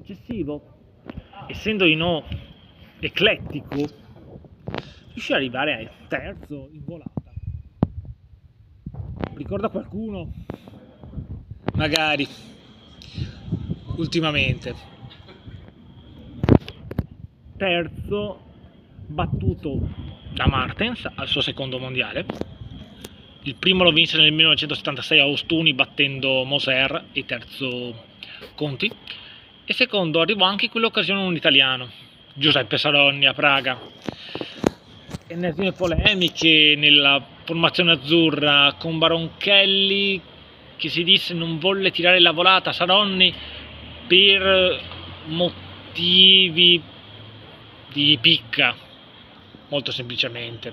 successivo, essendo di no eclettico, riuscì ad arrivare a terzo in volata. Ricorda qualcuno? Magari ultimamente. Terzo, battuto da Martens al suo secondo mondiale. Il primo lo vinse nel 1976 a Ostuni battendo Moser e terzo Conti. E secondo arrivò anche in quell'occasione un italiano, Giuseppe Saronni a Praga. Ennesime polemiche nella formazione azzurra con Baronchelli che si disse non volle tirare la volata a Saronni per motivi di picca, molto semplicemente,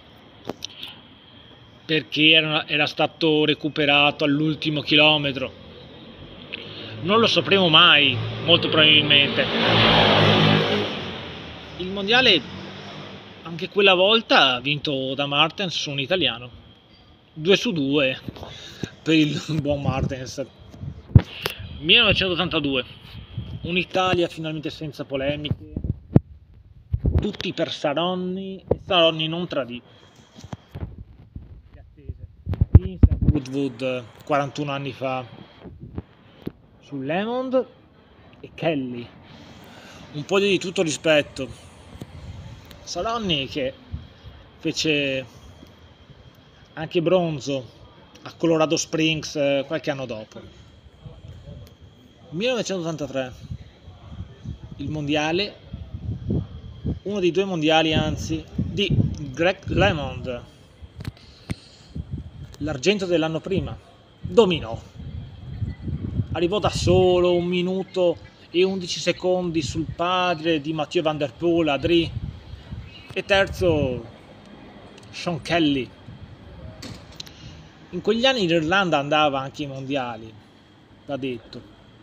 perché era stato recuperato all'ultimo chilometro. Non lo sapremo mai, molto probabilmente. Il mondiale anche quella volta vinto da Martens su un italiano, 2 su 2 per il buon Martens. 1982, un'Italia finalmente senza polemiche, tutti per Saronni, e Saronni non tradì le attese. Vinse a Woodwood 41 anni fa su Lemond e Kelly, un po' di tutto rispetto. Saronni che fece anche bronzo a Colorado Springs qualche anno dopo. 1983, il mondiale, uno dei due mondiali anzi, di Greg LeMond, l'argento dell'anno prima, dominò. Arrivò da solo 1 minuto e 11 secondi sul padre di Mathieu Van Der Poel, Adri, e terzo Sean Kelly. In quegli anni l'Irlanda andava anche ai mondiali, va detto.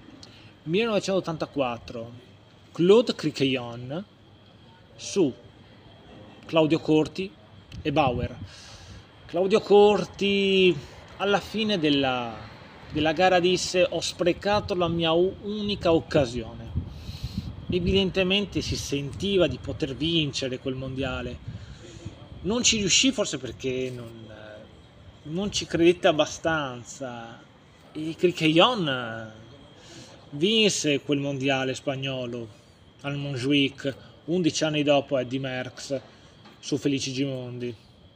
1984, Claude Criquillon su Claudio Corti e Bauer. Claudio Corti alla fine della gara disse: ho sprecato la mia unica occasione. Evidentemente si sentiva di poter vincere quel mondiale, non ci riuscì forse perché non ci credette abbastanza, e Criquillon vinse quel mondiale spagnolo al Montjuic 11 anni dopo Eddy Merckx su Felice Gimondi.